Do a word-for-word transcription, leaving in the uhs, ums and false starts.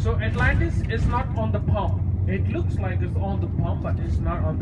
So Atlantis is not on the pump. It looks like it's on the pump, but it's not on the